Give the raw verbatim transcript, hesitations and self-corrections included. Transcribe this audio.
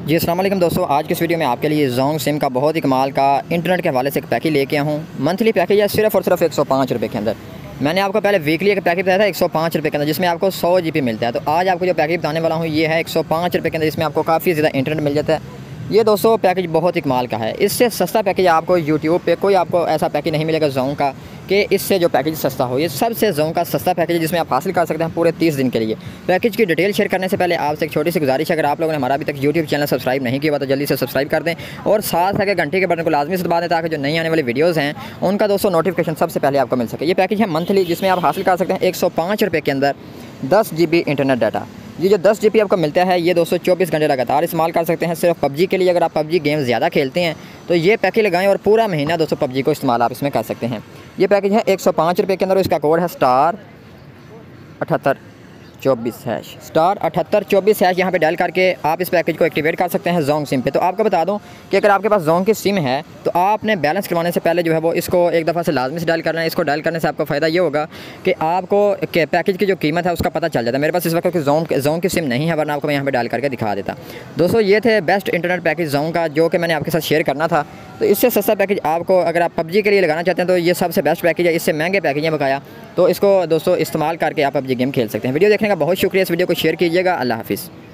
जी अस्सलाम वालेकुम दोस्तों, आज की इस वीडियो में आपके लिए जोंग सिम का बहुत ही कमाल का इंटरनेट के हवाले से एक पैकेज लेके आया हूँ। मंथली पैकेज है सिर्फ और सिर्फ एक सौ पाँच रुपये के अंदर। मैंने आपको पहले वीकली एक पैकेज बताया था एक सौ पाँच रुपये के अंदर, जिसमें आपको सौ जी बी मिलता है। तो आज आपको जो पैकेज बताने वाला हूँ ये है एक सौ पाँच रुपये के अंदर, इसमें आपको काफ़ी ज़्यादा इंटरनेट मिल जाता है। ये दोस्तों पैकेज बहुत ही कमाल का है। इससे सस्ता पैकेज आपको यूट्यूब पे कोई आपको ऐसा पैकेज नहीं मिलेगा जोंग का कि इससे जो पैकेज सस्ता हो। ये सबसे जोंग का सस्ता पैकेज है जिसमें आप हासिल कर सकते हैं पूरे तीस दिन के लिए। पैकेज की डिटेल शेयर करने से पहले आपसे एक छोटी सी गुजारिश है, अगर आप लोगों ने हमारा अभी तक यूट्यूब चैनल सब्सक्राइब नहीं किया हुआ तो जल्दी से सब्सक्राइब कर दें और साथ आगे घंटे के बटन को लाजमी से दबा दें ताकि जो नई आने वाली वीडियोज़ हैं उनका दोस्तों नोटिफिकेशन सबसे पहले आपको मिल सके। ये पैकेज है मंथली, जिसमें आप हासिल कर सकते हैं एक सौ पाँच रुपये के अंदर दस जी बी इंटरनेट डाटा। ये जो दस जी बी आपको मिलता है ये दोस्तों चौबीस घंटे लगातार इस्तेमाल कर सकते हैं सिर्फ पबजी के लिए। अगर आप पबजी गेम ज़्यादा खेलते हैं तो ये पैकेज लगाएं और पूरा महीना दोस्तों पबजी को इस्तेमाल आप इसमें कर सकते हैं। ये पैकेज है एक सौ पाँच रुपये के अंदर। इसका कोड है स्टार अठहत्तर चौबीस हैश स्टार अठहत्तर चौबीस हैश। यहाँ पे डायल करके आप इस पैकेज को एक्टिवेट कर सकते हैं जोंग सिम पे। तो आपको बता दूं कि अगर आपके पास जोंग की सिम है तो आपने बैलेंस करवाने से पहले जो है वो इसको एक दफ़ा से लाजमी से डायल करना है। इसको डायल करने से आपको फ़ायदा ये होगा कि आपको के पैकेज की जो कीमत है उसका पता चल जाता है। मेरे पास इस वक्त जोंग जोंग की सिम नहीं है, वरना आपको मैं यहाँ पर डायल करके दिखा देता। दोस्तों ये थे बेस्ट इंटरनेट पैकेज जोंग का जो कि मैंने आपके साथ शेयर करना था। तो इससे सस्ता पैकेज आपको अगर आप पबजी के लिए लगाना चाहते हैं तो ये सबसे बेस्ट पैकेज है। इससे महंगे पैकेज है बकाया, तो इसको दोस्तों इस्तेमाल करके आप पबजी गेम खेल सकते हैं। वीडियो देखने का बहुत शुक्रिया। इस वीडियो को शेयर कीजिएगा। अल्लाह हाफिज़।